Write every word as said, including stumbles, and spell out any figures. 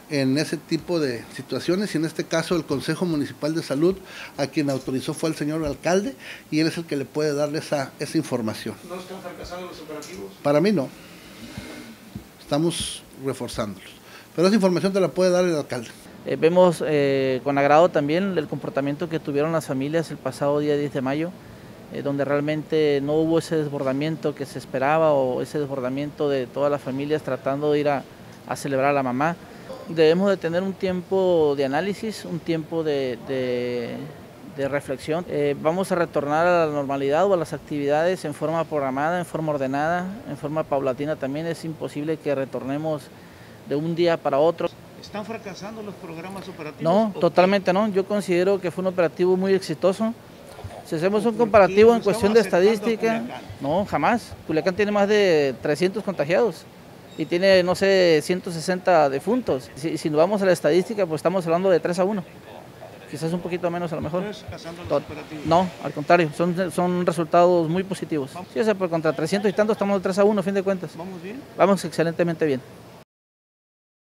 en ese tipo de situaciones, y en este caso el Consejo Municipal de Salud, a quien autorizó fue el señor alcalde, y él es el que le puede darle esa, esa información. ¿No están fracasando los operativos? Para mí no, estamos reforzándolos, pero esa información te la puede dar el alcalde. Eh, vemos eh, con agrado también el comportamiento que tuvieron las familias el pasado día diez de mayo, eh, donde realmente no hubo ese desbordamiento que se esperaba, o ese desbordamiento de todas las familias tratando de ir a, a celebrar a la mamá. Debemos de tener un tiempo de análisis, un tiempo de, de, de reflexión. Eh, vamos a retornar a la normalidad o a las actividades en forma programada, en forma ordenada, en forma paulatina. También es imposible que retornemos de un día para otro. ¿Están fracasando los programas operativos? No, totalmente no. Yo considero que fue un operativo muy exitoso. Si hacemos un comparativo en cuestión de estadística, no, jamás. Culiacán tiene más de trescientos contagiados y tiene, no sé, ciento sesenta defuntos. Si, si nos vamos a la estadística, pues estamos hablando de tres a uno. Quizás un poquito menos a lo mejor. No, al contrario, son, son resultados muy positivos. Sí, o sea, pues contra trescientos y tantos estamos de tres a uno, a fin de cuentas. ¿Vamos bien? Vamos excelentemente bien.